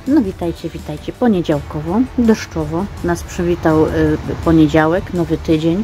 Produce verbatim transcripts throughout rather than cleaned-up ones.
No witajcie, witajcie. Poniedziałkowo, deszczowo nas przywitał y, poniedziałek, nowy tydzień.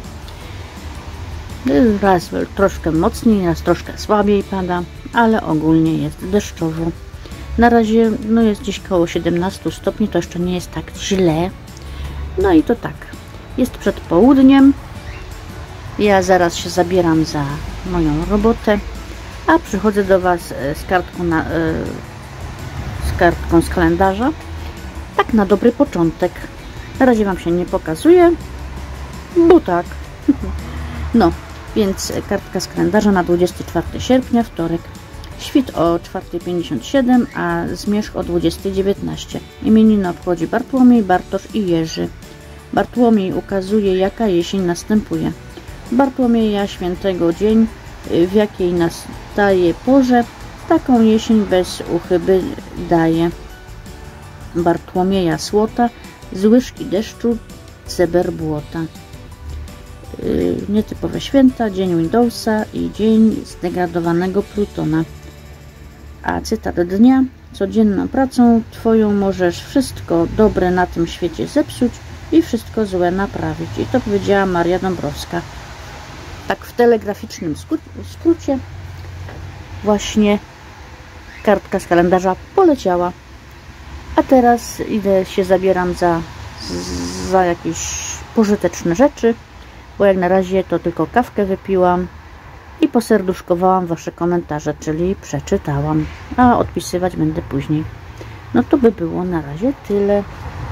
Raz troszkę mocniej, raz troszkę słabiej pada, ale ogólnie jest deszczowo. Na razie no jest gdzieś koło siedemnastu stopni, to jeszcze nie jest tak źle. No i to tak, jest przed południem. Ja zaraz się zabieram za moją robotę, a przychodzę do Was z kartką, na, z kartką z kalendarza. Tak na dobry początek. Na razie Wam się nie pokazuje, bo tak. No, więc kartka z kalendarza na dwudziestego czwartego sierpnia, wtorek. Świt o czwartej pięćdziesiąt siedem, a zmierzch o dwudziestej dziewiętnaście. Imieniny obchodzi Bartłomiej, Bartosz i Jerzy. Bartłomiej ukazuje, jaka jesień następuje. Bartłomieja świętego dzień, w jakiej nastaje porze, taką jesień bez uchyby daje. Bartłomieja słota, z łyżki deszczu, ceber błota. Yy, nietypowe święta, dzień Windowsa i dzień zdegradowanego Plutona. A cytat dnia: codzienną pracą Twoją możesz wszystko dobre na tym świecie zepsuć i wszystko złe naprawić. I to powiedziała Maria Dąbrowska. Tak w telegraficznym skrócie właśnie kartka z kalendarza poleciała. A teraz idę się zabieram za, za jakieś pożyteczne rzeczy, bo jak na razie to tylko kawkę wypiłam i poserduszkowałam Wasze komentarze, czyli przeczytałam, a odpisywać będę później. No to by było na razie tyle.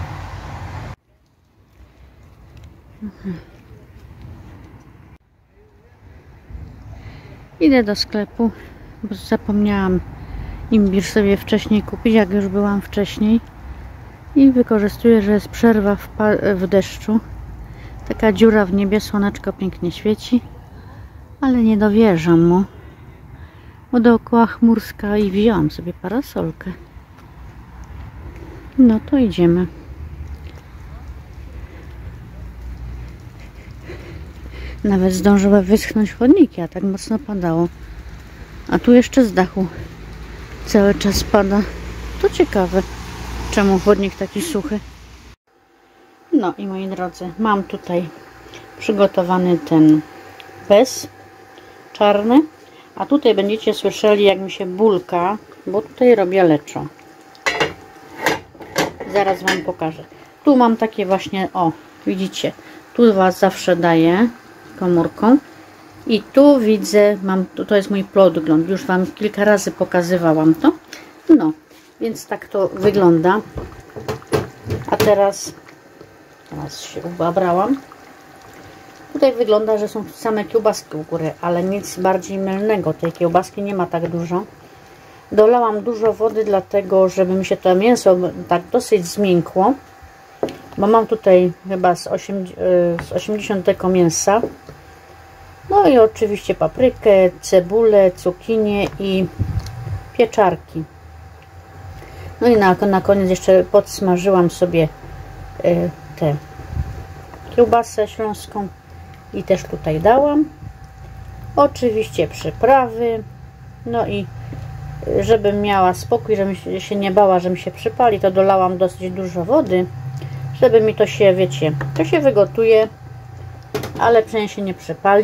Mhm. Idę do sklepu, bo zapomniałam imbir sobie wcześniej kupić, jak już byłam wcześniej. I wykorzystuję, że jest przerwa w, w deszczu. Taka dziura w niebie, słoneczko pięknie świeci. Ale nie dowierzam mu, bo dookoła chmurska i wzięłam sobie parasolkę. No to idziemy. Nawet zdążyła wyschnąć chodniki, a tak mocno padało. A tu jeszcze z dachu cały czas pada. To ciekawe, czemu chodnik taki suchy. No i moi drodzy, mam tutaj przygotowany ten bez czarny, a tutaj będziecie słyszeli, jak mi się bulka, bo tutaj robię leczo. Zaraz Wam pokażę. Tu mam takie właśnie, o, widzicie, tu Was zawsze daję komórką i tu widzę, mam, to jest mój podgląd, już Wam kilka razy pokazywałam to. No, więc tak to wygląda. A teraz, teraz się ubabrałam. Tutaj wygląda, że są same kiełbaski u góry, ale nic bardziej mylnego. Tej kiełbaski nie ma tak dużo. Dolałam dużo wody, dlatego żeby mi się to mięso tak dosyć zmiękło. Bo mam tutaj chyba z, z osiemdziesiąt deko mięsa. No i oczywiście paprykę, cebulę, cukinię i pieczarki. No i na, na koniec jeszcze podsmażyłam sobie y, tę kiełbasę śląską i też tutaj dałam. Oczywiście przyprawy. No i żebym miała spokój, żebym się nie bała, że mi się przypali, to dolałam dosyć dużo wody, żeby mi to się, wiecie, to się wygotuje, ale przynajmniej się nie przypali.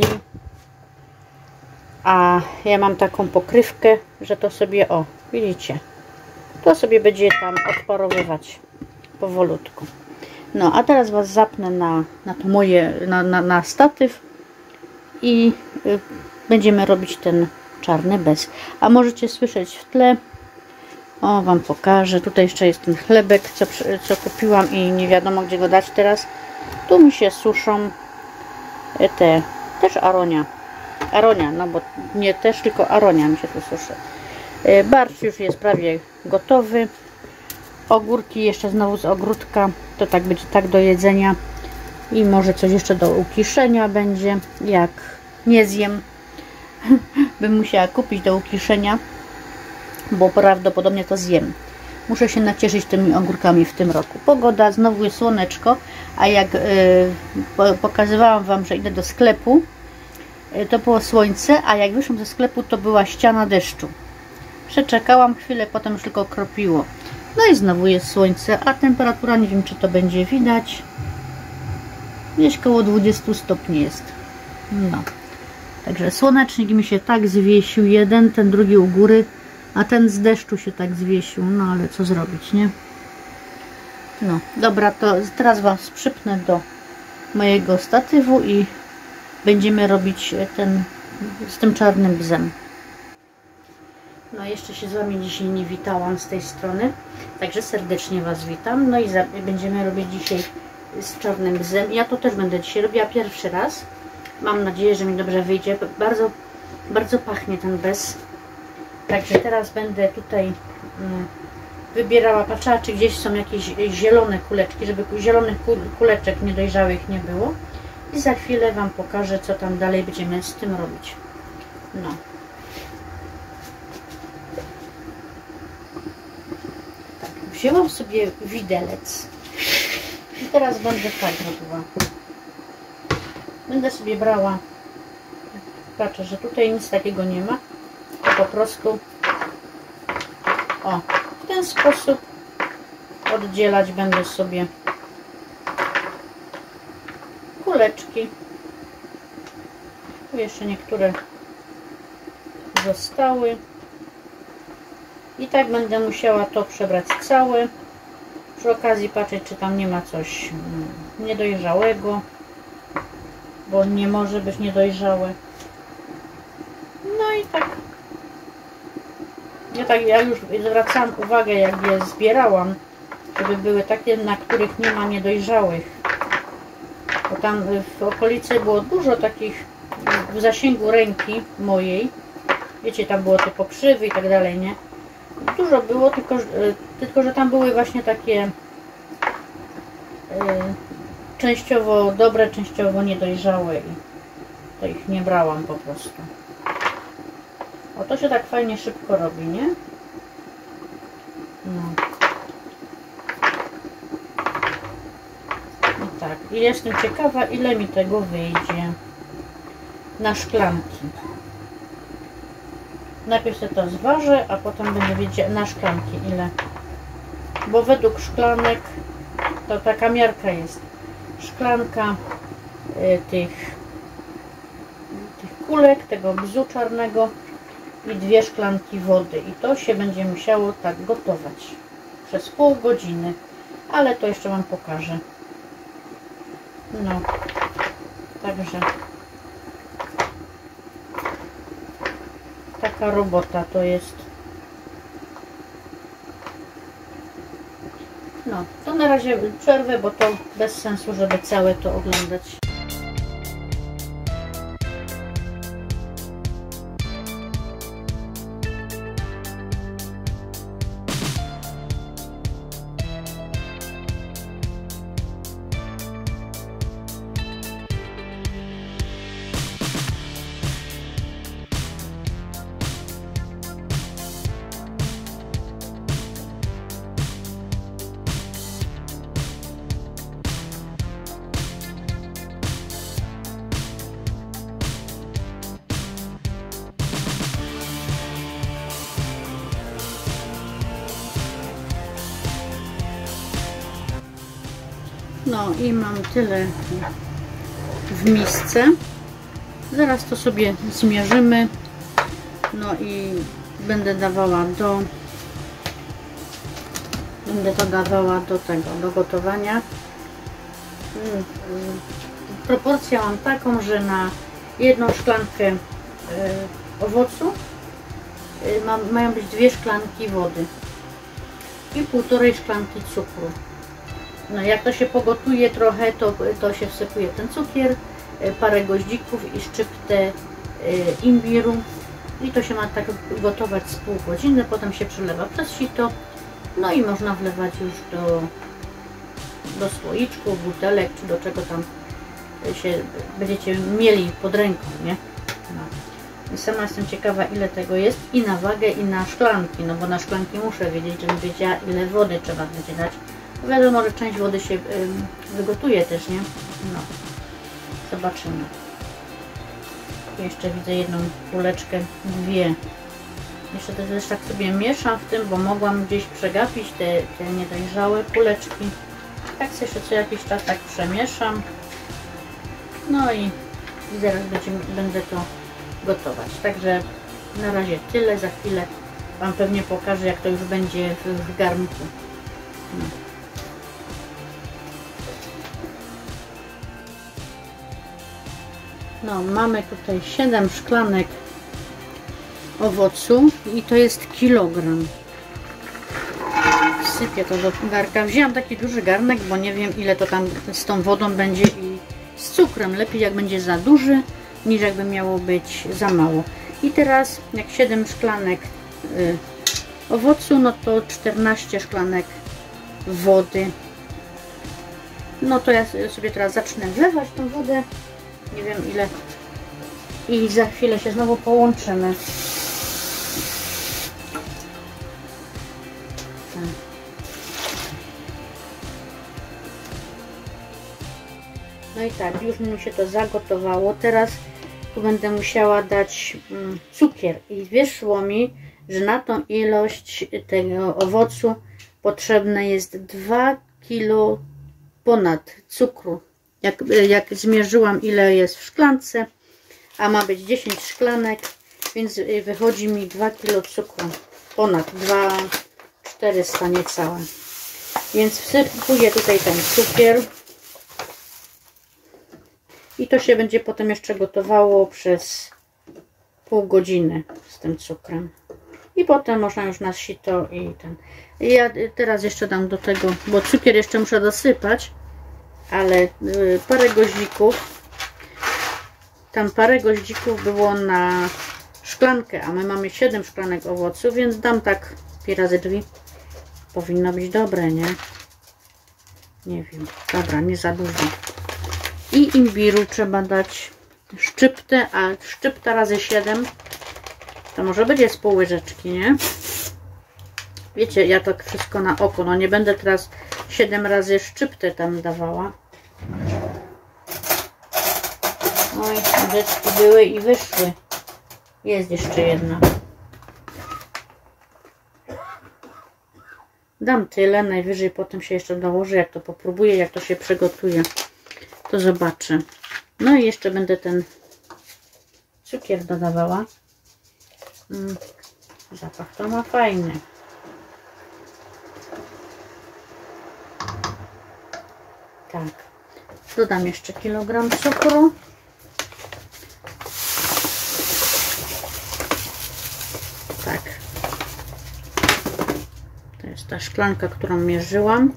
A ja mam taką pokrywkę, że to sobie, o, widzicie, to sobie będzie tam odparowywać powolutku. No, a teraz Was zapnę na, na to moje, na, na, na statyw i y, będziemy robić ten czarny bez. A możecie słyszeć w tle, o, Wam pokażę, tutaj jeszcze jest ten chlebek, co, co kupiłam i nie wiadomo, gdzie go dać teraz. Tu mi się suszą te, też aronia, aronia, no bo nie też, tylko aronia mi się tu suszy. Barszcz już jest prawie gotowy. Ogórki jeszcze znowu z ogródka, to tak będzie tak do jedzenia i może coś jeszcze do ukiszenia będzie, jak nie zjem bym musiała kupić do ukiszenia, bo prawdopodobnie to zjem. Muszę się nacieszyć tymi ogórkami w tym roku. Pogoda, znowu jest słoneczko, a jak yy, pokazywałam Wam, że idę do sklepu, yy, to było słońce, a jak wyszłam ze sklepu, to była ściana deszczu. Przeczekałam chwilę, potem już tylko kropiło. No i znowu jest słońce, a temperatura, nie wiem czy to będzie widać, gdzieś koło dwudziestu stopni jest. No. Także słonecznik mi się tak zwiesił, jeden, ten drugi u góry, a ten z deszczu się tak zwiesił, no ale co zrobić, nie? No, dobra, to teraz Was przypnę do mojego statywu i będziemy robić ten z tym czarnym bzem. No, jeszcze się z Wami dzisiaj nie witałam z tej strony, także serdecznie Was witam. No i za, będziemy robić dzisiaj z czarnym bzem. Ja to też będę dzisiaj robiła pierwszy raz. Mam nadzieję, że mi dobrze wyjdzie. Bardzo, bardzo pachnie ten bez. Także teraz będę tutaj wybierała, patrzała, czy gdzieś są jakieś zielone kuleczki, żeby zielonych kuleczek niedojrzałych nie było. I za chwilę Wam pokażę, co tam dalej będziemy z tym robić. No. Tak, wzięłam sobie widelec. I teraz będę tak robiła. Będę sobie brała, patrzę, że tutaj nic takiego nie ma, to po prostu o, w ten sposób oddzielać będę sobie kuleczki. Tu jeszcze niektóre zostały i tak będę musiała to przebrać całe. Przy okazji patrzeć, czy tam nie ma coś niedojrzałego, bo nie może być niedojrzałe. No i tak. Ja tak, ja już zwracałam uwagę, jak je zbierałam, żeby były takie, na których nie ma niedojrzałych. Bo tam w okolicy było dużo takich w zasięgu ręki mojej. Wiecie, tam było te pokrzywy i tak dalej, nie? Dużo było, tylko, tylko że tam były właśnie takie yy, częściowo dobre, częściowo niedojrzałe i to ich nie brałam po prostu. O, to się tak fajnie szybko robi, nie? No. I tak. I jestem ciekawa, ile mi tego wyjdzie na szklanki. Najpierw sobie to zważę, a potem będę wiedzieć na szklanki ile. Bo według szklanek to taka miarka jest. Szklanka y, tych, tych kulek, tego bzu czarnego i dwie szklanki wody. I to się będzie musiało tak gotować przez pół godziny. Ale to jeszcze Wam pokażę. No. Także taka robota to jest. No, to na razie przerwę, bo to bez sensu, żeby całe to oglądać. No i mam tyle w misce. Zaraz to sobie zmierzymy. No i będę dawała do będę to dawała do tego, do gotowania. Proporcję mam taką, że na jedną szklankę owocu ma, mają być dwie szklanki wody i półtorej szklanki cukru. No, jak to się pogotuje trochę, to, to się wsypuje ten cukier, parę goździków i szczyptę imbiru i to się ma tak gotować z pół godziny, potem się przelewa przez sito, no i można wlewać już do, do słoiczków, butelek, czy do czego tam się będziecie mieli pod ręką, nie? No. I sama jestem ciekawa, ile tego jest i na wagę, i na szklanki, no bo na szklanki muszę wiedzieć, żebym wiedziała, ile wody trzeba będzie dać. Wiadomo, że część wody się y, wygotuje też, nie? No. Zobaczymy. Jeszcze widzę jedną kuleczkę, dwie. Jeszcze też tak sobie mieszam w tym, bo mogłam gdzieś przegapić te, te niedojrzałe kuleczki. Tak sobie jeszcze co jakiś czas tak przemieszam. No i, i zaraz będziemy, będę to gotować. Także na razie tyle. Za chwilę Wam pewnie pokażę, jak to już będzie w, w garnku. No. No, mamy tutaj siedem szklanek owocu i to jest kilogram. Wsypię to do garnka. Wzięłam taki duży garnek, bo nie wiem, ile to tam z tą wodą będzie i z cukrem. Lepiej jak będzie za duży, niż jakby miało być za mało. I teraz jak siedem szklanek y, owocu, no to czternaście szklanek wody. No to ja sobie teraz zacznę wlewać tą wodę. Nie wiem ile. I za chwilę się znowu połączymy. Tak. No i tak, już mi się to zagotowało. Teraz tu będę musiała dać mm, cukier. I wyszło mi, że na tą ilość tego owocu potrzebne jest dwa kilo ponad cukru. Jak, jak zmierzyłam, ile jest w szklance, a ma być dziesięć szklanek, więc wychodzi mi dwa kilo cukru. Ponad dwa tysiące czterysta niecałe. Więc wsypuję tutaj ten cukier. I to się będzie potem jeszcze gotowało przez pół godziny z tym cukrem. I potem można już na sito i ten. I ja teraz jeszcze dam do tego, bo cukier jeszcze muszę dosypać, ale parę goździków. Tam parę goździków było na szklankę, a my mamy siedem szklanek owocu, więc dam tak pi razy drzwi. Powinno być dobre, nie? Nie wiem. Dobra, nie za dużo. I imbiru trzeba dać szczyptę, a szczypta razy siedem to może będzie z pół łyżeczki, nie? Wiecie, ja tak wszystko na oko, no nie będę teraz siedem razy szczyptę tam dawała. Oj, łyżeczki były i wyszły. Jest jeszcze jedna. Dam tyle, najwyżej potem się jeszcze dołożę, jak to popróbuję, jak to się przygotuje, to zobaczę. No i jeszcze będę ten cukier dodawała. Mm, zapach to ma fajny. Tak. Dodam jeszcze kilogram cukru. Tak. To jest ta szklanka, którą mierzyłam.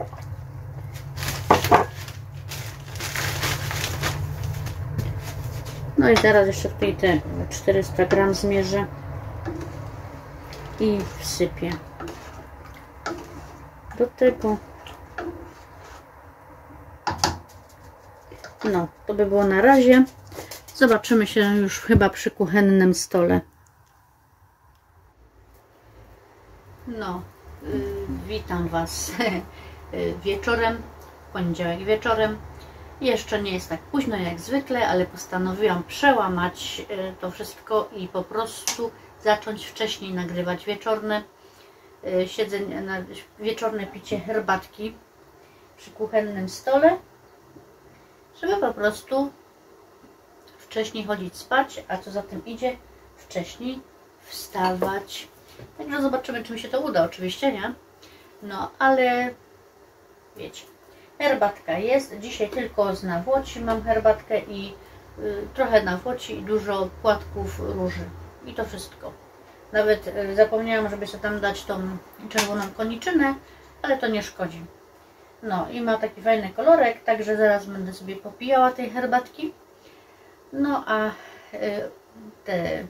No i zaraz jeszcze tutaj te czterysta gram zmierzę i wsypię do tego. No, to by było na razie. Zobaczymy się już chyba przy kuchennym stole. No, yy, witam Was wieczorem, poniedziałek wieczorem. Jeszcze nie jest tak późno jak zwykle, ale postanowiłam przełamać to wszystko i po prostu zacząć wcześniej nagrywać wieczorne siedzenie, na wieczorne picie herbatki przy kuchennym stole, żeby po prostu wcześniej chodzić spać, a co za tym idzie, wcześniej wstawać. Także zobaczymy, czy mi się to uda, oczywiście, nie? No, ale wiecie, herbatka jest. Dzisiaj tylko z nawłoci mam herbatkę i y, trochę nawłoci i dużo płatków róży. I to wszystko. Nawet y, zapomniałam, żeby sobie tam dać tą czerwoną koniczynę, ale to nie szkodzi. No i ma taki fajny kolorek, także zaraz będę sobie popijała tej herbatki. No a y, te,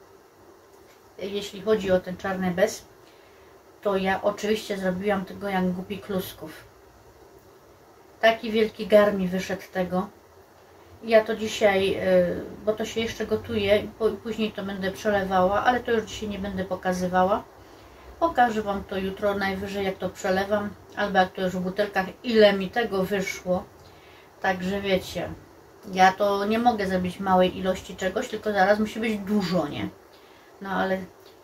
jeśli chodzi o ten czarny bez, to ja oczywiście zrobiłam tego jak głupi klusków. Taki wielki gar mi wyszedł tego. Ja to dzisiaj, bo to się jeszcze gotuje, później to będę przelewała, ale to już dzisiaj nie będę pokazywała. Pokażę Wam to jutro najwyżej, jak to przelewam, albo jak to już w butelkach, ile mi tego wyszło. Także wiecie, ja to nie mogę zrobić małej ilości czegoś, tylko zaraz musi być dużo, nie? No ale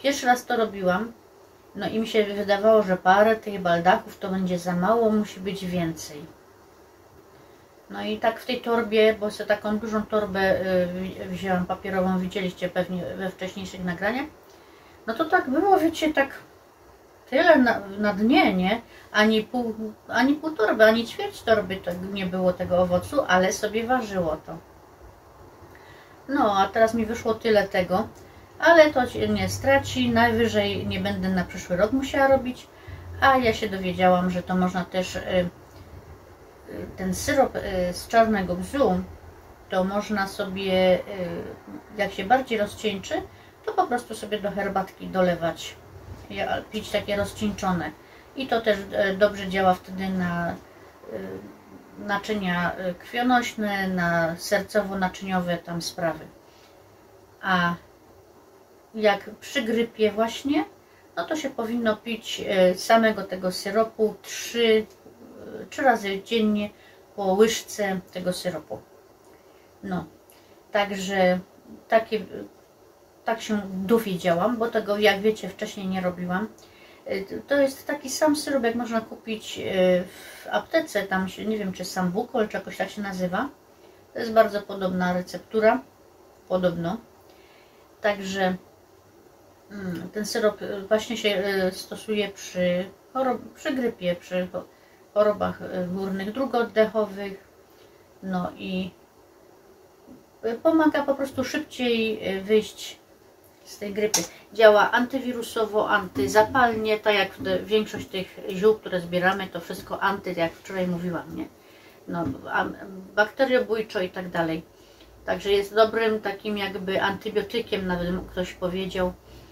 Pierwszy raz to robiłam, no i mi się wydawało, że parę tych baldachów to będzie za mało, musi być więcej. No i tak w tej torbie, bo sobie taką dużą torbę wzięłam papierową, widzieliście pewnie we wcześniejszych nagraniach, no to tak było, wiecie, tak tyle na, na dnie, nie? Ani pół, ani pół torby, ani ćwierć torby to nie było tego owocu, ale sobie ważyło to. No, a teraz mi wyszło tyle tego, ale to nie straci, najwyżej nie będę na przyszły rok musiała robić, a ja się dowiedziałam, że to można też, ten syrop z czarnego bzu, to można sobie, jak się bardziej rozcieńczy, to po prostu sobie do herbatki dolewać, pić takie rozcieńczone. I to też dobrze działa wtedy na naczynia krwionośne, na sercowo-naczyniowe tam sprawy. A jak przy grypie właśnie, no to się powinno pić samego tego syropu trzy, trzy razy dziennie po łyżce tego syropu. No, także takie, tak się dowiedziałam, bo tego, jak wiecie, wcześniej nie robiłam. To jest taki sam syrop, jak można kupić w aptece, tam się, nie wiem, czy Sambucol, czy jakoś tak się nazywa. To jest bardzo podobna receptura, podobno. Także ten syrop właśnie się stosuje przy, chorob, przy grypie, przy chorobach górnych dróg oddechowych. No i pomaga po prostu szybciej wyjść z tej grypy. Działa antywirusowo, antyzapalnie, tak jak większość tych ziół, które zbieramy, to wszystko anty, jak wczoraj mówiłam, nie? No, bakteriobójczo i tak dalej. Także jest dobrym takim jakby antybiotykiem, nawet ktoś powiedział,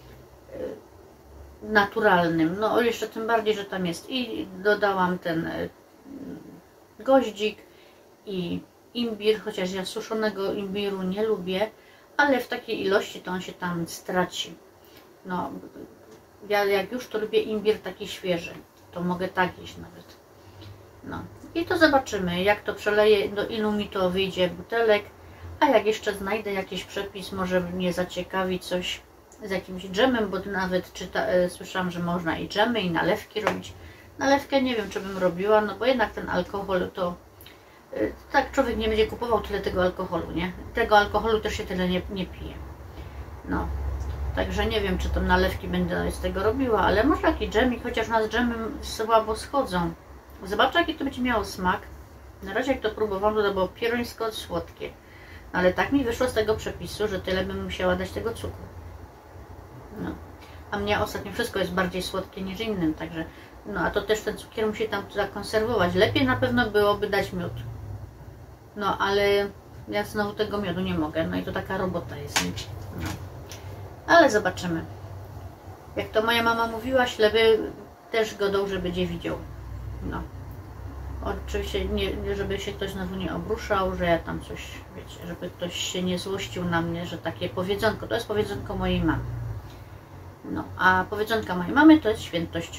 naturalnym. No jeszcze tym bardziej, że tam jest i dodałam ten goździk i imbir, chociaż ja suszonego imbiru nie lubię, ale w takiej ilości to on się tam straci. No, ja jak już to lubię imbir taki świeży, to mogę tak jeść nawet. No i to zobaczymy, jak to przeleję, do ilu mi to wyjdzie butelek, a jak jeszcze znajdę jakiś przepis, może mnie zaciekawi coś z jakimś dżemem, bo nawet czyta, e, słyszałam, że można i dżemy, i nalewki robić. Nalewkę nie wiem, czy bym robiła, no bo jednak ten alkohol to e, tak człowiek nie będzie kupował tyle tego alkoholu, nie? Tego alkoholu też się tyle nie, nie pije. No, także nie wiem, czy to nalewki będę z tego robiła, ale może jakiś dżemik, chociaż u nas dżemy słabo schodzą. Zobaczę, jaki to będzie miało smak. Na razie jak to próbowałam, to było pierońsko słodkie. Ale tak mi wyszło z tego przepisu, że tyle bym musiała dać tego cukru. No. A mnie ostatnio wszystko jest bardziej słodkie niż innym, także no a to też ten cukier musi tam zakonserwować. Lepiej na pewno byłoby dać miód. No ale ja znowu tego miodu nie mogę, no i to taka robota jest. No. Ale zobaczymy. Jak to moja mama mówiła, ślepy też go dobrze będzie widział. No. Oczywiście nie, żeby się ktoś znowu nie obruszał, że ja tam coś, wiecie, żeby ktoś się nie złościł na mnie, że takie powiedzonko, to jest powiedzonko mojej mamy. No, a powiedzonka mojej mamy to jest świętość.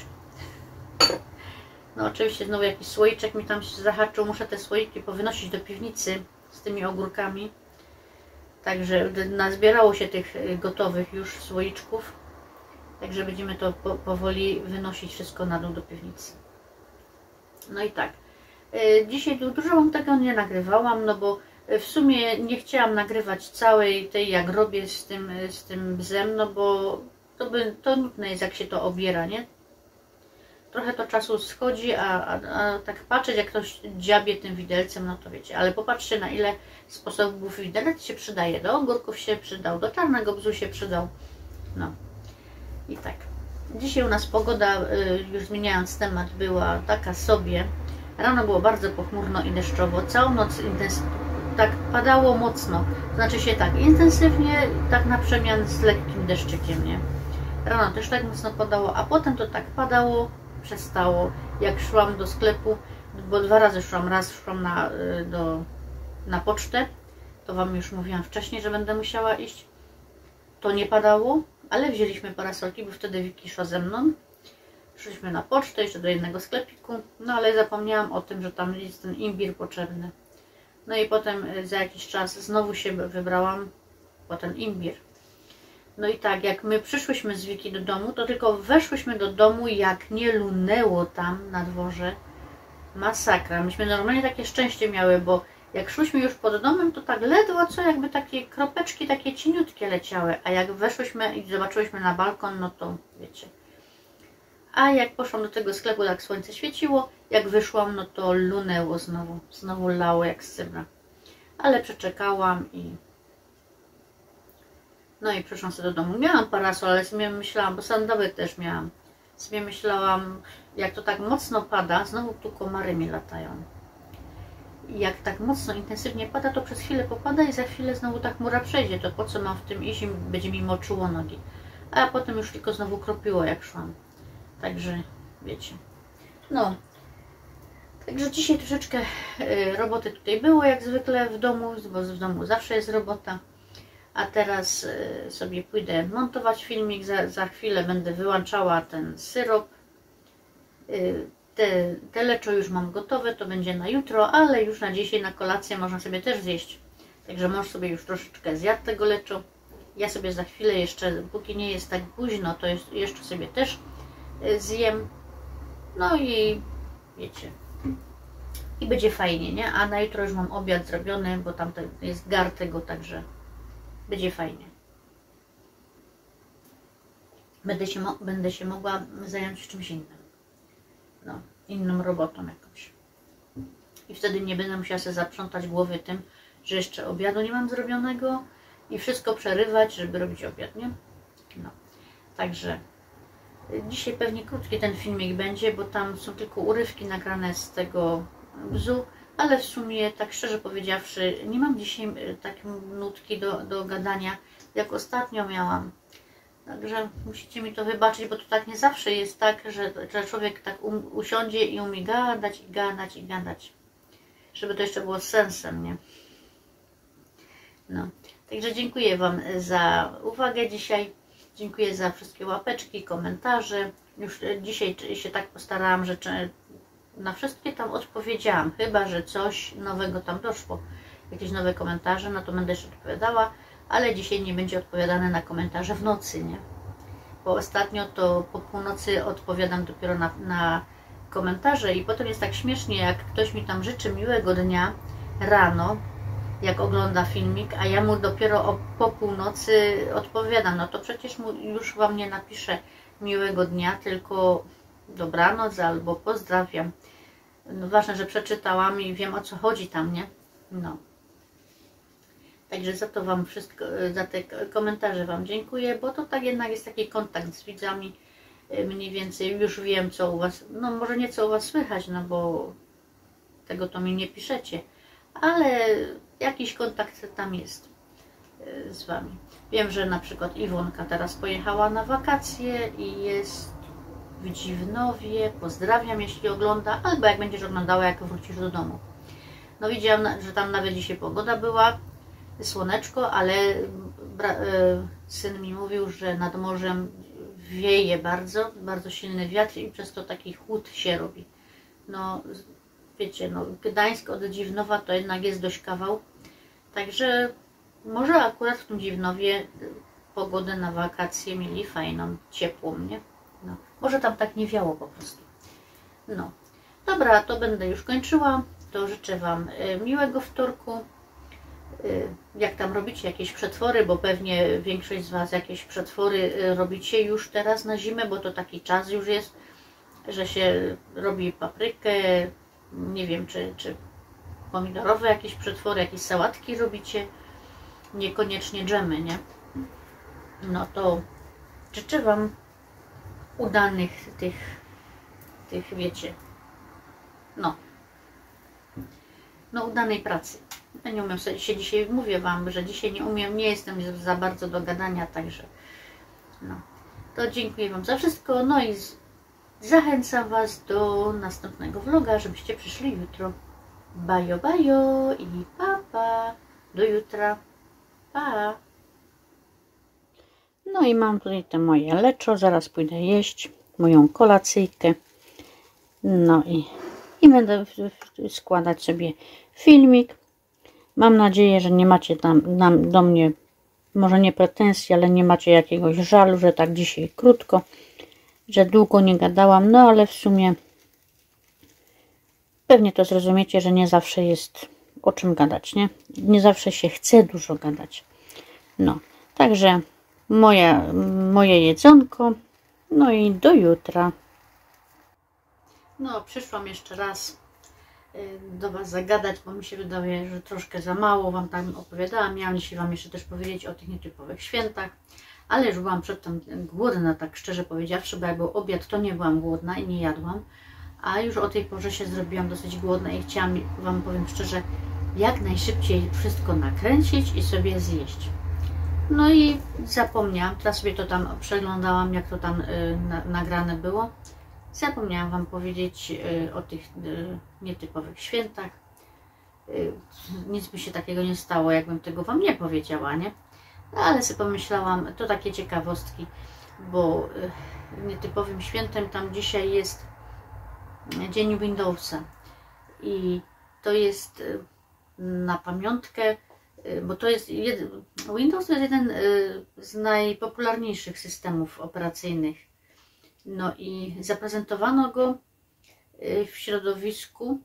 No oczywiście znowu jakiś słoiczek mi tam się zahaczył, muszę te słoiki powynosić do piwnicy z tymi ogórkami. Także nazbierało się tych gotowych już słoiczków. Także będziemy to po, powoli wynosić wszystko na dół do piwnicy. No i tak. Dzisiaj dużo wam tego nie nagrywałam, no bo w sumie nie chciałam nagrywać całej tej, jak robię z tym, z tym bzem, no bo to, by, to nudne jest, jak się to obiera, nie? Trochę to czasu schodzi, a, a, a tak patrzeć, jak ktoś dziabie tym widelcem, no to wiecie. Ale popatrzcie, na ile sposobów widelec się przydaje. Do ogórków się przydał, do czarnego bzu się przydał. No i tak. Dzisiaj u nas pogoda, już zmieniając temat, była taka sobie. Rano było bardzo pochmurno i deszczowo. Całą noc tak padało mocno. Znaczy się tak intensywnie, tak na przemian z lekkim deszczykiem, nie? Rano też tak mocno padało, a potem to tak padało, przestało. Jak szłam do sklepu, bo dwa razy szłam, raz szłam na, do, na pocztę, to wam już mówiłam wcześniej, że będę musiała iść. To nie padało, ale wzięliśmy parasolki, bo wtedy Wiki szła ze mną. Szliśmy na pocztę, jeszcze do jednego sklepiku, no ale zapomniałam o tym, że tam jest ten imbir potrzebny. No i potem za jakiś czas znowu się wybrałam po ten imbir. No i tak, jak my przyszłyśmy z Wiki do domu, to tylko weszłyśmy do domu, jak nie lunęło tam na dworze. Masakra. Myśmy normalnie takie szczęście miały, bo jak szłyśmy już pod domem, to tak ledwo co, jakby takie kropeczki takie cieniutkie leciały, a jak weszłyśmy i zobaczyłyśmy na balkon, no to wiecie. A jak poszłam do tego sklepu, tak słońce świeciło, jak wyszłam, no to lunęło znowu, znowu lało jak z cybra. Ale przeczekałam i no i przyszłam sobie do domu. Miałam parasol, ale sobie myślałam, bo sandały też miałam. Sobie myślałam, jak to tak mocno pada, znowu tu komary mi latają. I jak tak mocno, intensywnie pada, to przez chwilę popada i za chwilę znowu ta chmura przejdzie. To po co mam w tym iść i będzie mi moczyło nogi. A potem już tylko znowu kropiło, jak szłam. Także wiecie. No. Także dzisiaj troszeczkę roboty tutaj było, jak zwykle w domu, bo w domu zawsze jest robota. A teraz sobie pójdę montować filmik, za, za chwilę będę wyłączała ten syrop. Te, te leczo już mam gotowe, to będzie na jutro, ale już na dzisiaj na kolację można sobie też zjeść. Także mąż sobie już troszeczkę zjadł tego leczo. Ja sobie za chwilę jeszcze, póki nie jest tak późno, to jest, jeszcze sobie też zjem. No i wiecie. I będzie fajnie, nie? A na jutro już mam obiad zrobiony, bo tam jest gar tego, także będzie fajnie. Będę się, będę się mogła zająć czymś innym. No, inną robotą jakąś. I wtedy nie będę musiała sobie zaprzątać głowy tym, że jeszcze obiadu nie mam zrobionego i wszystko przerywać, żeby robić obiad, nie? No, także dzisiaj pewnie krótki ten filmik będzie, bo tam są tylko urywki nagrane z tego bzu, ale w sumie, tak szczerze powiedziawszy, nie mam dzisiaj takiej nutki do, do gadania, jak ostatnio miałam. Także musicie mi to wybaczyć, bo to tak nie zawsze jest tak, że, że człowiek tak um, usiądzie i umie gadać, i gadać, i gadać. Żeby to jeszcze było z sensem, nie? No. Także dziękuję Wam za uwagę dzisiaj. Dziękuję za wszystkie łapeczki, komentarze. Już dzisiaj się tak postarałam, że na wszystkie tam odpowiedziałam. Chyba że coś nowego tam doszło. Jakieś nowe komentarze, no to będę jeszcze odpowiadała. Ale dzisiaj nie będzie odpowiadane na komentarze w nocy, nie? Bo ostatnio to po północy odpowiadam dopiero na, na komentarze i potem jest tak śmiesznie, jak ktoś mi tam życzy miłego dnia rano, jak ogląda filmik, a ja mu dopiero o, po północy odpowiadam, no to przecież mu już Wam nie napiszę miłego dnia, tylko dobranoc albo pozdrawiam. No ważne, że przeczytałam i wiem, o co chodzi tam, nie? No. Także za to Wam wszystko, za te komentarze Wam dziękuję, bo to tak jednak jest taki kontakt z widzami. Mniej więcej już wiem, co u Was, no może nie co u Was słychać, no bo tego to mi nie piszecie, ale jakiś kontakt tam jest z Wami. Wiem, że na przykład Iwonka teraz pojechała na wakacje i jest w Dziwnowie. Pozdrawiam, jeśli ogląda, albo jak będziesz oglądała, jak wrócisz do domu. No widziałam, że tam nawet dzisiaj pogoda była, słoneczko, ale syn mi mówił, że nad morzem wieje bardzo, bardzo silny wiatr i przez to taki chłód się robi. No wiecie, no Gdańsk od Dziwnowa to jednak jest dość kawał, także może akurat w tym Dziwnowie pogodę na wakacje mieli fajną, ciepłą, nie? No, może tam tak nie wiało po prostu. No, dobra, to będę już kończyła, to życzę Wam miłego wtorku. Jak tam robicie jakieś przetwory, bo pewnie większość z Was jakieś przetwory robicie już teraz na zimę, bo to taki czas już jest, że się robi paprykę, nie wiem, czy, czy pomidorowe jakieś przetwory, jakieś sałatki robicie, niekoniecznie dżemy, nie? No to życzę Wam udanych tych, tych wiecie, no, no udanej pracy. Ja nie umiem sobie się dzisiaj, mówię Wam, że dzisiaj nie umiem, nie jestem za bardzo do gadania, także no, to dziękuję Wam za wszystko, no i z, zachęcam Was do następnego vloga, żebyście przyszli jutro. Bajo, bajo i pa, pa, do jutra, pa. No i mam tutaj te moje leczo, zaraz pójdę jeść moją kolacyjkę, no i, i będę składać sobie filmik. Mam nadzieję, że nie macie tam, tam do mnie może nie pretensji, ale nie macie jakiegoś żalu, że tak dzisiaj krótko, że długo nie gadałam, no ale w sumie pewnie to zrozumiecie, że nie zawsze jest o czym gadać, nie? Nie zawsze się chce dużo gadać. No, także moja, moje jedzonko, no i do jutra. No, przyszłam jeszcze raz do Was zagadać, bo mi się wydaje, że troszkę za mało Wam tam opowiadałam. Miałam dzisiaj Wam jeszcze też powiedzieć o tych nietypowych świętach, ale już byłam przedtem głodna, tak szczerze powiedziawszy, bo jak był obiad, to nie byłam głodna i nie jadłam, a już o tej porze się zrobiłam dosyć głodna i chciałam Wam, powiem szczerze, jak najszybciej wszystko nakręcić i sobie zjeść. No i zapomniałam, teraz sobie to tam przeglądałam, jak to tam y, na, nagrane było. Zapomniałam Wam powiedzieć y, o tych y, nietypowych świętach. Y, nic by się takiego nie stało, jakbym tego Wam nie powiedziała, nie? No, ale sobie pomyślałam, to takie ciekawostki, bo y, nietypowym świętem tam dzisiaj jest Dzień Windowsa. I to jest y, na pamiątkę, y, bo to jest jed... Windows to jest jeden y, z najpopularniejszych systemów operacyjnych. No i zaprezentowano go w środowisku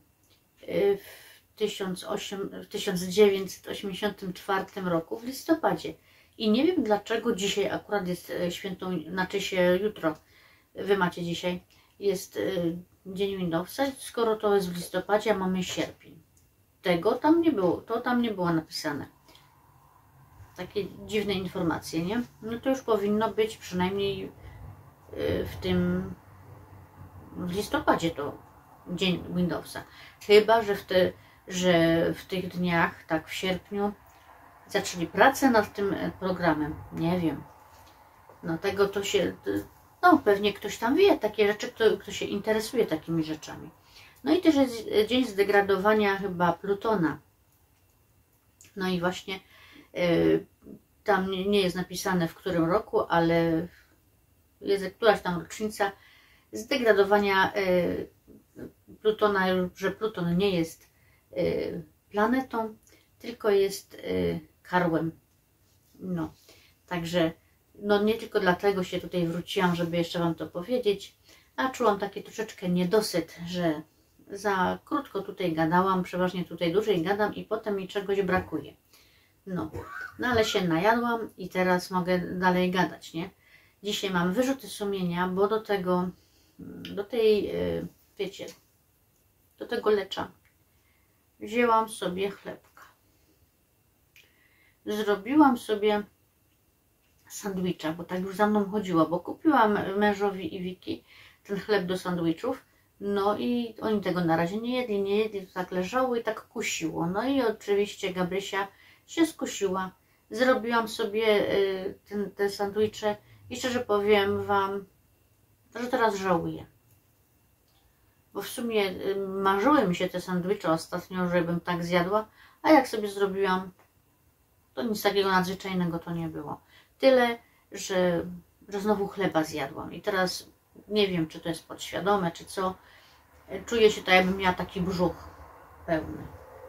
w tysiąc dziewięćset osiemdziesiątym czwartym roku w listopadzie. I nie wiem dlaczego dzisiaj akurat jest świętą, znaczy się jutro, Wy macie dzisiaj, jest Dzień Windowsa, skoro to jest w listopadzie, a mamy sierpień. Tego tam nie było, to tam nie było napisane. Takie dziwne informacje, nie? No to już powinno być przynajmniej w tym w listopadzie to Dzień Windowsa. Chyba, że w, te, że w tych dniach, tak w sierpniu, zaczęli pracę nad tym programem. Nie wiem. No tego to się, no pewnie ktoś tam wie takie rzeczy, kto, kto się interesuje takimi rzeczami. No i też jest dzień zdegradowania chyba Plutona. No i właśnie y, tam nie, nie jest napisane w którym roku, ale jest któraś tam rocznica zdegradowania y, Plutona, że Pluton nie jest y, planetą, tylko jest y, karłem. No, także no nie tylko dlatego się tutaj wróciłam, żeby jeszcze Wam to powiedzieć, a czułam taki troszeczkę niedosyt, że za krótko tutaj gadałam, przeważnie tutaj dłużej gadam i potem mi czegoś brakuje. No, no ale się najadłam i teraz mogę dalej gadać, nie? Dzisiaj mam wyrzuty sumienia, bo do tego, do tej, wiecie, do tego lecza wzięłam sobie chlebka. Zrobiłam sobie sandwicha, bo tak już za mną chodziło, bo kupiłam mężowi i Wiki ten chleb do sandwichów, no i oni tego na razie nie jedli, nie jedli, to tak leżało i tak kusiło. No i oczywiście Gabrysia się skusiła. Zrobiłam sobie ten, te sandwicze i szczerze powiem Wam, że teraz żałuję. Bo w sumie marzyły mi się te sandwicze ostatnio, żebym tak zjadła, a jak sobie zrobiłam, to nic takiego nadzwyczajnego to nie było. Tyle, że, że znowu chleba zjadłam. I teraz nie wiem, czy to jest podświadome, czy co. Czuję się tak, jakbym miała taki brzuch pełny.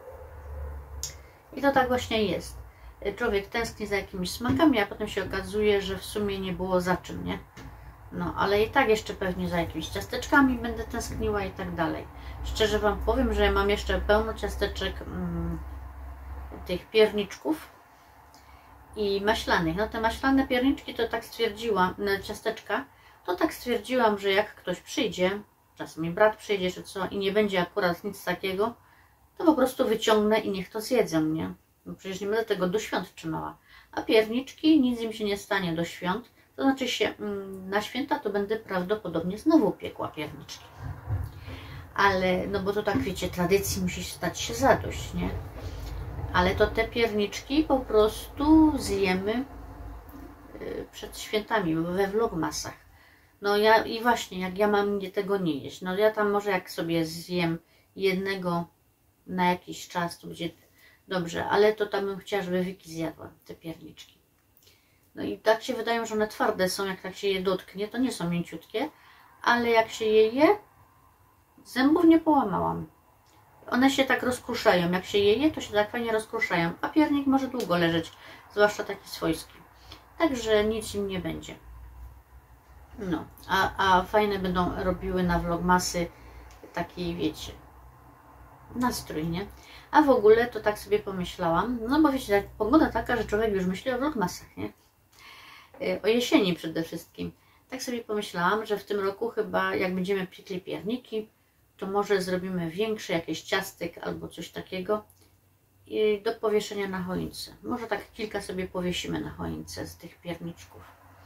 I to tak właśnie jest. Człowiek tęskni za jakimiś smakami, a potem się okazuje, że w sumie nie było za czym, nie? No, ale i tak jeszcze pewnie za jakimiś ciasteczkami będę tęskniła i tak dalej. Szczerze Wam powiem, że mam jeszcze pełno ciasteczek mm, tych pierniczków i maślanych. No te maślane pierniczki to tak stwierdziłam, no, ciasteczka, to tak stwierdziłam, że jak ktoś przyjdzie, czasem mi brat przyjdzie czy co i nie będzie akurat nic takiego, to po prostu wyciągnę i niech to zjedzą, nie? No przecież nie będę tego do świąt trzymała. A pierniczki, nic im się nie stanie do świąt. To znaczy się, na święta to będę prawdopodobnie znowu piekła pierniczki. Ale, no bo to tak wiecie, tradycji musi stać się zadość, nie? Ale to te pierniczki po prostu zjemy przed świętami, we vlogmasach. No ja i właśnie, jak ja mam nie tego nie jeść, no ja tam może jak sobie zjem jednego na jakiś czas, to będzie dobrze, ale to tam bym chciała, żeby Wiki zjadła te pierniczki. No i tak się wydają, że one twarde są, jak tak się je dotknie, to nie są mięciutkie, ale jak się je je, zębów nie połamałam. one się tak rozkruszają. Jak się je je, to się tak fajnie rozkruszają. A piernik może długo leżeć, zwłaszcza taki swojski. Także nic im nie będzie. No, a, a fajne będą robiły na vlogmasy taki, wiecie, nastrój, nie? A w ogóle to tak sobie pomyślałam, no bo wiecie, tak, pogoda taka, że człowiek już myśli o vlogmasach, nie? O jesieni przede wszystkim. Tak sobie pomyślałam, że w tym roku chyba jak będziemy piekli pierniki, to może zrobimy większe jakieś ciastek albo coś takiego i do powieszenia na choince. Może tak kilka sobie powiesimy na choince z tych pierniczków.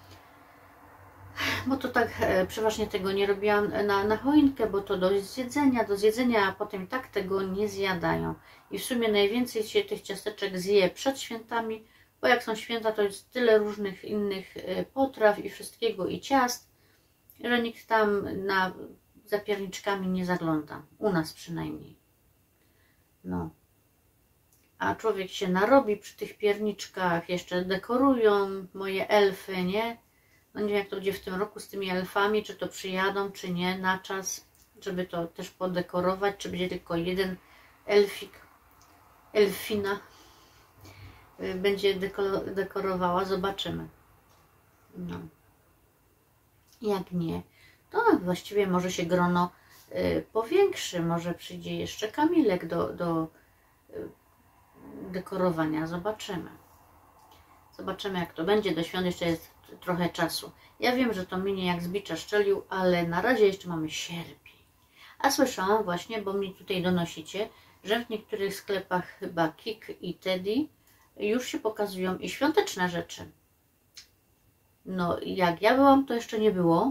Bo to tak e, przeważnie tego nie robiłam na, na choinkę, bo to do zjedzenia, do zjedzenia, a potem i tak tego nie zjadają. I w sumie najwięcej się tych ciasteczek zje przed świętami, bo jak są święta, to jest tyle różnych innych e, potraw i wszystkiego i ciast, że nikt tam na, za pierniczkami nie zagląda. U nas przynajmniej. No. A człowiek się narobi przy tych pierniczkach, jeszcze dekorują moje elfy, nie? No nie wiem, jak to będzie w tym roku z tymi elfami, czy to przyjadą, czy nie na czas, żeby to też podekorować, czy będzie tylko jeden elfik, elfina będzie dekorowała, zobaczymy. No. Jak nie, to właściwie może się grono y, powiększy, może przyjdzie jeszcze Kamilek do, do y, dekorowania, zobaczymy. Zobaczymy, jak to będzie, do świąt jeszcze jest trochę czasu. Ja wiem, że to minie jak z bicza szczelił, ale na razie jeszcze mamy sierpień. A słyszałam właśnie, bo mi tutaj donosicie, że w niektórych sklepach chyba Kik i Teddy już się pokazują i świąteczne rzeczy. No, jak ja byłam, to jeszcze nie było.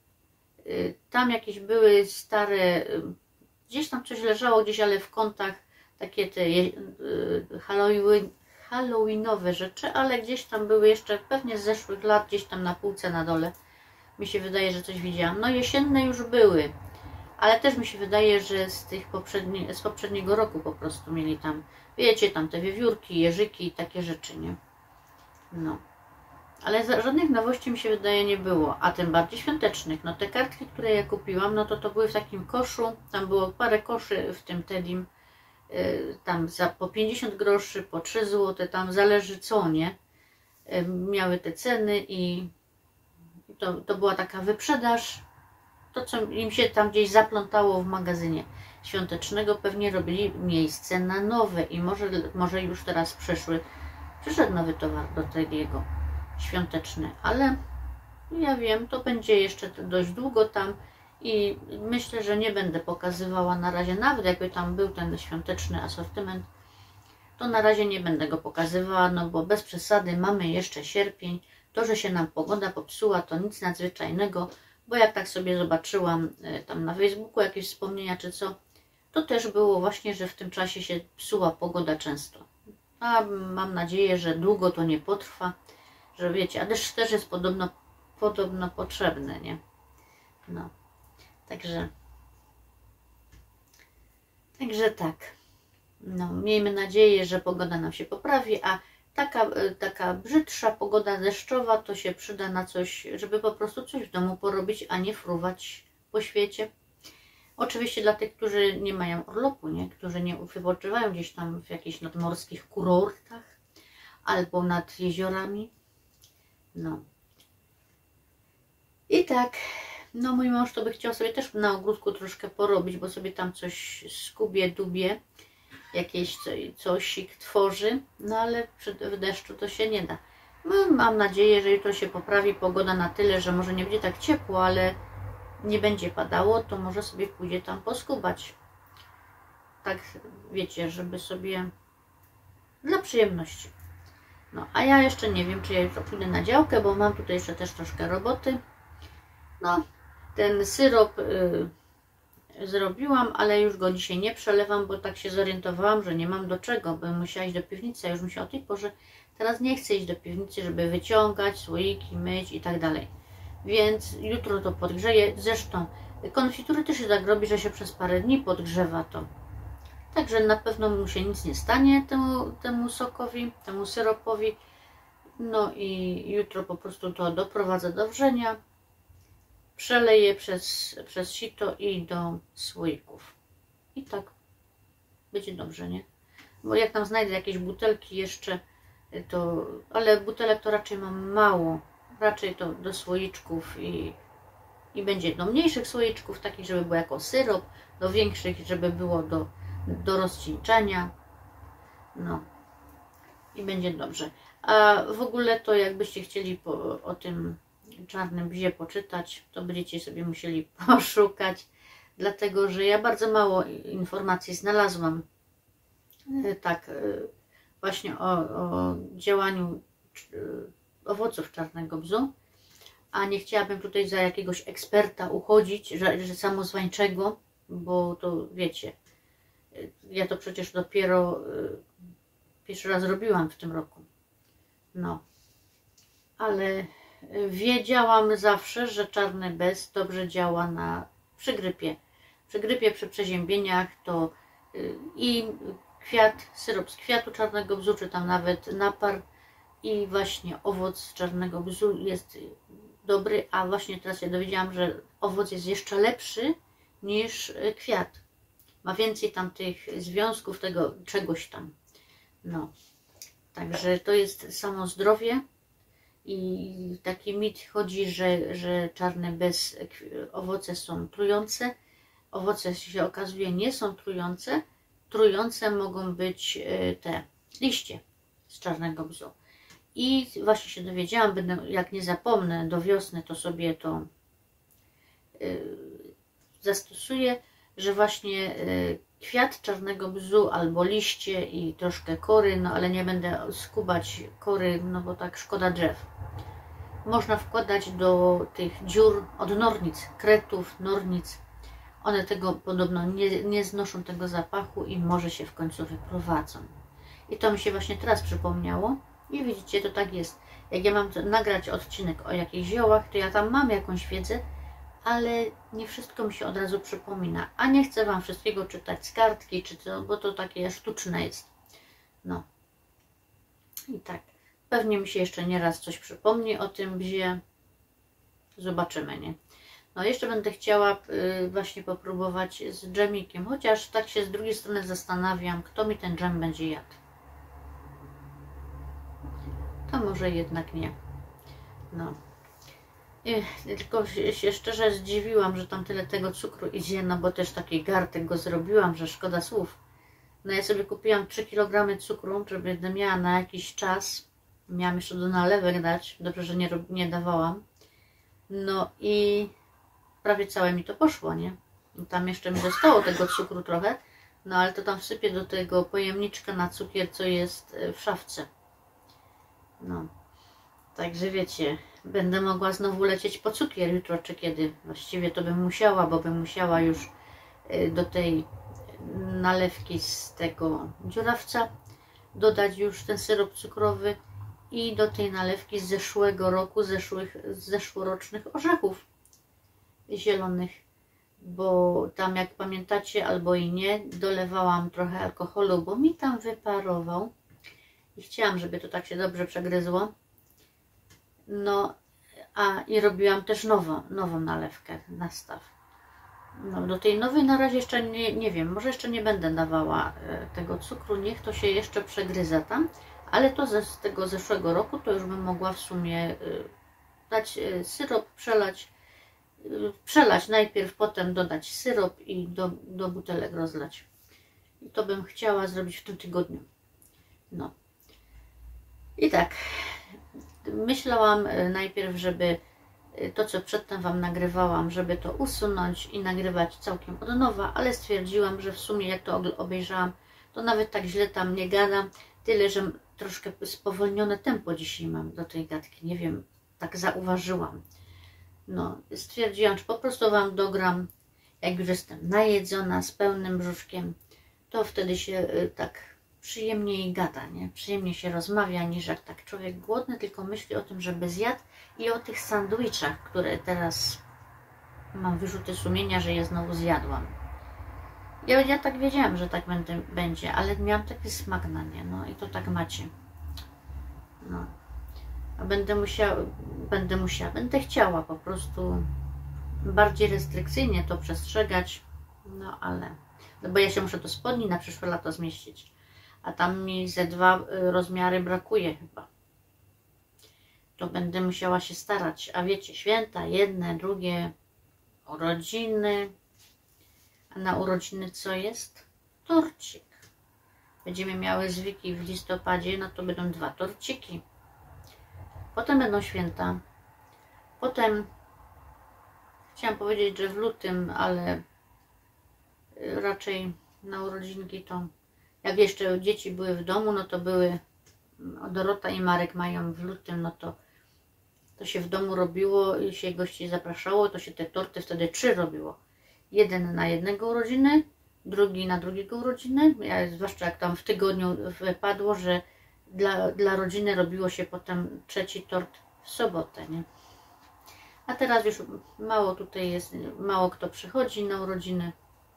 Tam jakieś były stare, gdzieś tam coś leżało gdzieś, ale w kątach takie te Halloween, halloweenowe rzeczy, ale gdzieś tam były jeszcze pewnie z zeszłych lat, gdzieś tam na półce na dole. Mi się wydaje, że coś widziałam. No jesienne już były, ale też mi się wydaje, że z tych poprzedni, z poprzedniego roku po prostu mieli tam, wiecie, tam te wiewiórki, jeżyki i takie rzeczy, nie? No. Ale żadnych nowości mi się wydaje nie było, a tym bardziej świątecznych. No te kartki, które ja kupiłam, no to to były w takim koszu, tam było parę koszy w tym Teddym, yy, tam za po pięćdziesiąt groszy, po trzy złote, tam zależy co, nie? Yy, miały te ceny i to, to była taka wyprzedaż. To, co im się tam gdzieś zaplątało w magazynie świątecznego, pewnie robili miejsce na nowe i może, może już teraz przyszły, przyszedł nowy towar do tego świąteczny, ale ja wiem, to będzie jeszcze dość długo tam i myślę, że nie będę pokazywała na razie, nawet jakby tam był ten świąteczny asortyment, to na razie nie będę go pokazywała, no bo bez przesady, mamy jeszcze sierpień, to, że się nam pogoda popsuła, to nic nadzwyczajnego, bo jak tak sobie zobaczyłam tam na Facebooku jakieś wspomnienia czy co, to też było właśnie, że w tym czasie się psuła pogoda często. A mam nadzieję, że długo to nie potrwa, że wiecie, a deszcz też jest podobno, podobno potrzebny, nie? No, także także tak, no, miejmy nadzieję, że pogoda nam się poprawi, a taka, taka brzydsza pogoda deszczowa to się przyda na coś, żeby po prostu coś w domu porobić, a nie fruwać po świecie. Oczywiście dla tych, którzy nie mają urlopu, nie? Którzy nie wypoczywają gdzieś tam w jakichś nadmorskich kurortach albo nad jeziorami. No. I tak, no mój mąż to by chciał sobie też na ogródku troszkę porobić, bo sobie tam coś skubie, dubie, jakieś coś tworzy, no ale przy, w deszczu to się nie da. No, mam nadzieję, że jutro się poprawi pogoda na tyle, że może nie będzie tak ciepło, ale nie będzie padało, to może sobie pójdzie tam poskubać. Tak, wiecie, żeby sobie dla przyjemności. No, a ja jeszcze nie wiem, czy ja jutro pójdę na działkę, bo mam tutaj jeszcze też troszkę roboty. No, ten syrop y, zrobiłam, ale już go dzisiaj nie przelewam, bo tak się zorientowałam, że nie mam do czego, bym musiała iść do piwnicy, a już mi się o tej porze teraz nie chcę iść do piwnicy, żeby wyciągać słoiki, myć i tak dalej. Więc jutro to podgrzeję. Zresztą konfitury też się tak robi, że się przez parę dni podgrzewa to. Także na pewno mu się nic nie stanie, temu, temu sokowi, temu syropowi. No i jutro po prostu to doprowadzę do wrzenia. Przeleję przez, przez sito i do słoików. I tak. będzie dobrze, nie? Bo jak tam znajdę jakieś butelki jeszcze, to, ale butelek to raczej mam mało, raczej to do słoiczków i, i będzie do mniejszych słoiczków, takich, żeby było jako syrop, do większych, żeby było do, do rozcieńczania, no i będzie dobrze. A w ogóle to jakbyście chcieli po, o tym czarnym bzie poczytać, to będziecie sobie musieli poszukać, dlatego że ja bardzo mało informacji znalazłam tak właśnie o, o działaniu owoców czarnego bzu, a nie chciałabym tutaj za jakiegoś eksperta uchodzić, że, że samozwańczego, bo to wiecie, ja to przecież dopiero pierwszy raz robiłam w tym roku, no, ale wiedziałam zawsze, że czarny bez dobrze działa na, przy grypie, przy grypie, przy przeziębieniach, to i kwiat, syrop z kwiatu czarnego bzu, czy tam nawet napar i właśnie owoc czarnego bzu jest dobry, a właśnie teraz się dowiedziałam, że owoc jest jeszcze lepszy niż kwiat. Ma więcej tam tych związków, tego czegoś tam. No, także to jest samo zdrowie i taki mit chodzi, że, że czarny bez owoce są trujące. Owoce się okazuje nie są trujące. Trujące mogą być te liście z czarnego bzu. I właśnie się dowiedziałam, będę, jak nie zapomnę, do wiosny to sobie to yy, zastosuję, że właśnie yy, kwiat czarnego bzu albo liście i troszkę kory, no ale nie będę skubać kory, no bo tak szkoda drzew. Można wkładać do tych dziur od nornic, kretów, nornic. One tego podobno nie, nie znoszą tego zapachu i może się w końcu wyprowadzą. I to mi się właśnie teraz przypomniało. I widzicie, to tak jest. Jak ja mam nagrać odcinek o jakichś ziołach, to ja tam mam jakąś wiedzę, ale nie wszystko mi się od razu przypomina. A nie chcę Wam wszystkiego czytać z kartki, czy to, bo to takie sztuczne jest. No. I tak. Pewnie mi się jeszcze nieraz coś przypomni o tym bzie. Zobaczymy, nie? No jeszcze będę chciała y, właśnie popróbować z dżemikiem, chociaż tak się z drugiej strony zastanawiam, kto mi ten dżem będzie jadł. To może jednak nie. No. I, tylko się szczerze zdziwiłam, że tam tyle tego cukru idzie, no bo też taki gartek go zrobiłam, że szkoda słów. No ja sobie kupiłam trzy kilogramy cukru, żeby będę miała na jakiś czas. Miałam jeszcze do nalewek dać, dobrze, że nie, nie dawałam. No i prawie całe mi to poszło, nie? I tam jeszcze mi zostało tego cukru trochę, no ale to tam wsypię do tego pojemniczka na cukier, co jest w szafce. No, także wiecie, będę mogła znowu lecieć po cukier jutro czy kiedy. Właściwie to bym musiała, bo bym musiała już do tej nalewki z tego dziurawca dodać już ten syrop cukrowy i do tej nalewki z zeszłego roku, zeszłych, z zeszłorocznych orzechów zielonych, bo tam jak pamiętacie albo i nie, dolewałam trochę alkoholu, bo mi tam wyparował i chciałam, żeby to tak się dobrze przegryzło. No, a i robiłam też nową, nową nalewkę, nastaw. No, do tej nowej na razie jeszcze nie, nie wiem, może jeszcze nie będę dawała e, tego cukru, niech to się jeszcze przegryza tam, ale to ze, z tego zeszłego roku to już bym mogła w sumie e, dać e, syrop, przelać, e, przelać najpierw, potem dodać syrop i do, do butelek rozlać. I to bym chciała zrobić w tym tygodniu. No. I tak, myślałam najpierw, żeby to, co przedtem Wam nagrywałam, żeby to usunąć i nagrywać całkiem od nowa, ale stwierdziłam, że w sumie jak to obejrzałam, to nawet tak źle tam nie gadam, tyle, że troszkę spowolnione tempo dzisiaj mam do tej gadki, nie wiem, tak zauważyłam. No, stwierdziłam, że po prostu Wam dogram, jak już jestem najedzona, z pełnym brzuszkiem, to wtedy się tak przyjemniej gada, nie? Przyjemnie się rozmawia, niż jak tak człowiek głodny, tylko myśli o tym, żeby zjadł i o tych sandwiczach, które teraz mam wyrzuty sumienia, że je znowu zjadłam. Ja, ja tak wiedziałam, że tak będę, będzie, ale miałam taki smak na nie, no i to tak macie. No. A będę musiała, będę musiała, będę chciała po prostu bardziej restrykcyjnie to przestrzegać, no ale no bo ja się muszę do spodni na przyszłe lato zmieścić, a tam mi ze dwa rozmiary brakuje chyba. To będę musiała się starać, a wiecie, święta, jedne, drugie, urodziny, a na urodziny co jest? Torcik. Będziemy miały z Wiki w listopadzie, no to będą dwa torciki. Potem będą święta. Potem chciałam powiedzieć, że w lutym, ale raczej na urodzinki to, jak jeszcze dzieci były w domu, no to były, Dorota i Marek mają w lutym, no to to się w domu robiło i się gości zapraszało, to się te torty wtedy trzy robiło. Jeden na jednego urodziny, drugi na drugiego urodziny, ja, zwłaszcza jak tam w tygodniu wypadło, że dla, dla rodziny robiło się potem trzeci tort w sobotę, nie? A teraz już mało tutaj jest, mało kto przychodzi na urodziny.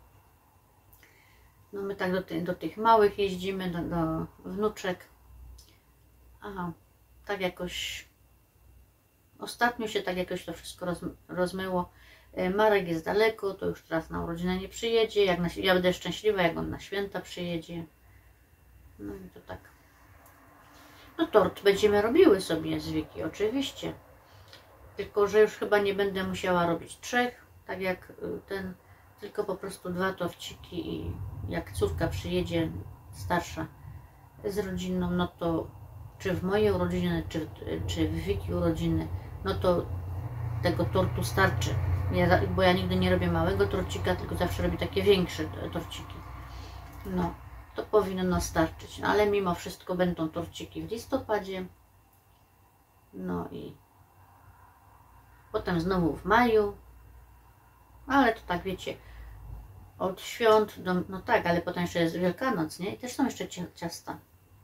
No my tak do, ty, do tych małych jeździmy, do, do wnuczek. Aha, tak jakoś ostatnio się tak jakoś to wszystko roz, rozmyło. Marek jest daleko, to już teraz na urodzinę nie przyjedzie. Jak na, ja będę szczęśliwa, jak on na święta przyjedzie. No i to tak. No tort będziemy robiły sobie z Wiki, oczywiście. Tylko, że już chyba nie będę musiała robić trzech, tak jak ten, tylko po prostu dwa torciki i jak córka przyjedzie, starsza, z rodziną, no to czy w mojej urodziny, czy, czy w Wiki urodziny, no to tego tortu starczy. Ja, bo ja nigdy nie robię małego torcika, tylko zawsze robię takie większe torciki. No, to powinno starczyć. No, ale mimo wszystko będą torciki w listopadzie. No i potem znowu w maju. Ale to tak wiecie, od świąt do... No tak, ale potem jeszcze jest Wielkanoc, nie? I też są jeszcze ciasta.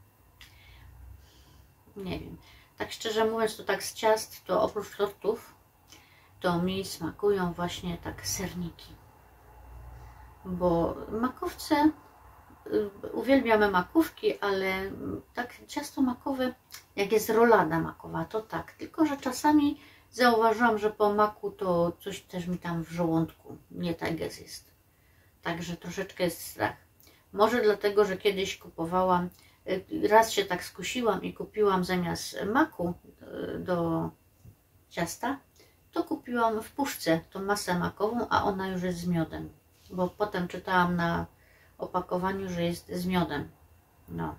Nie wiem. Tak szczerze mówiąc, to tak z ciast, to oprócz tortów, to mi smakują właśnie tak serniki. Bo makowce, uwielbiamy makówki, ale tak ciasto makowe, jak jest rolada makowa, to tak. Tylko, że czasami zauważyłam, że po maku to coś też mi tam w żołądku nie tak jest. Także troszeczkę jest strach. Może dlatego, że kiedyś kupowałam, raz się tak skusiłam i kupiłam zamiast maku do ciasta, to kupiłam w puszce tą masę makową, a ona już jest z miodem. Bo potem czytałam na opakowaniu, że jest z miodem. No.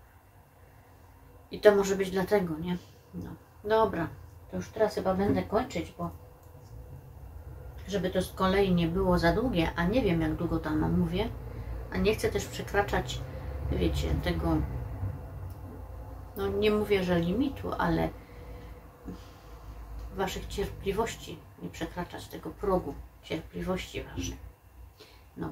I to może być dlatego, nie? No. Dobra. To już teraz chyba będę kończyć, bo żeby to z kolei nie było za długie, a nie wiem jak długo tam mówię, a nie chcę też przekraczać, wiecie, tego, no nie mówię, że limitu, ale waszych cierpliwości, nie przekraczać tego progu cierpliwości waszej. No.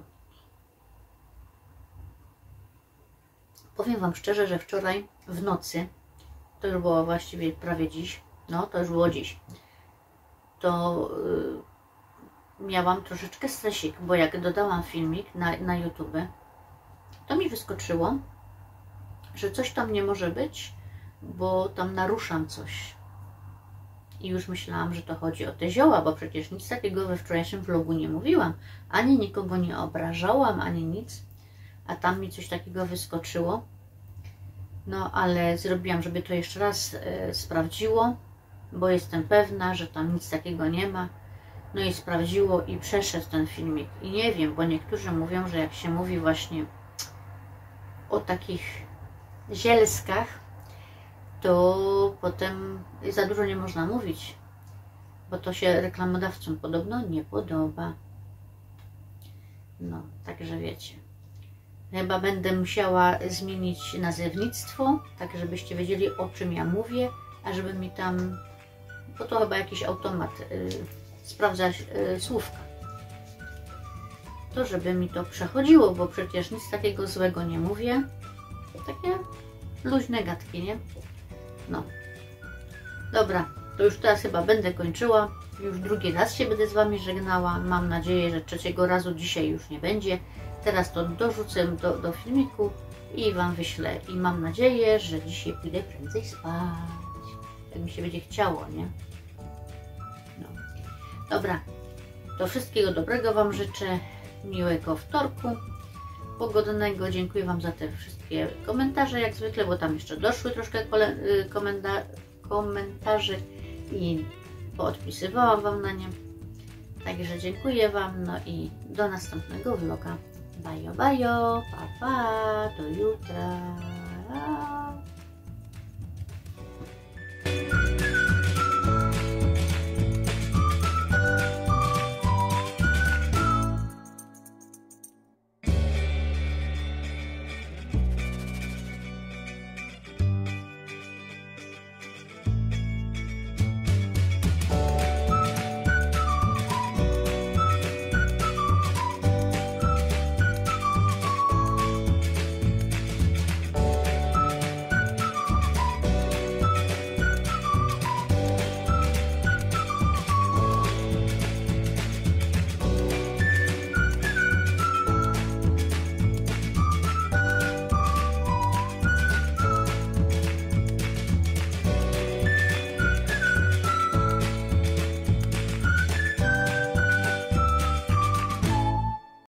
Powiem wam szczerze, że wczoraj w nocy, to już było właściwie prawie dziś, no to już było dziś, to yy, miałam troszeczkę stresik, bo jak dodałam filmik na, na YouTube, to mi wyskoczyło, że coś tam nie może być, bo tam naruszam coś. I już myślałam, że to chodzi o te zioła, bo przecież nic takiego we wczorajszym vlogu nie mówiłam. Ani nikogo nie obrażałam, ani nic. A tam mi coś takiego wyskoczyło. No ale zrobiłam, żeby to jeszcze raz e, sprawdziło, bo jestem pewna, że tam nic takiego nie ma. No i sprawdziło i przeszedł ten filmik. I nie wiem, bo niektórzy mówią, że jak się mówi właśnie o takich zielskach, to potem za dużo nie można mówić, bo to się reklamodawcom podobno nie podoba. No, także wiecie. Chyba będę musiała zmienić nazewnictwo, tak żebyście wiedzieli, o czym ja mówię, a żeby mi tam, bo to chyba jakiś automat yy, sprawdza yy, słówka. To żeby mi to przechodziło, bo przecież nic takiego złego nie mówię. Takie luźne gadki, nie? No. Dobra, to już teraz chyba będę kończyła. Już drugi raz się będę z wami żegnała. Mam nadzieję, że trzeciego razu dzisiaj już nie będzie. Teraz to dorzucę do, do filmiku i wam wyślę. I mam nadzieję, że dzisiaj pójdę prędzej spać. Jak mi się będzie chciało, nie? No. Dobra, to wszystkiego dobrego wam życzę. Miłego wtorku. pogodnego. Dziękuję Wam za te wszystkie komentarze, jak zwykle, bo tam jeszcze doszły troszkę komenda komentarzy i poodpisywałam Wam na nie. Także dziękuję Wam, no i do następnego vloga. Bajo, bajo, pa, pa, do jutra.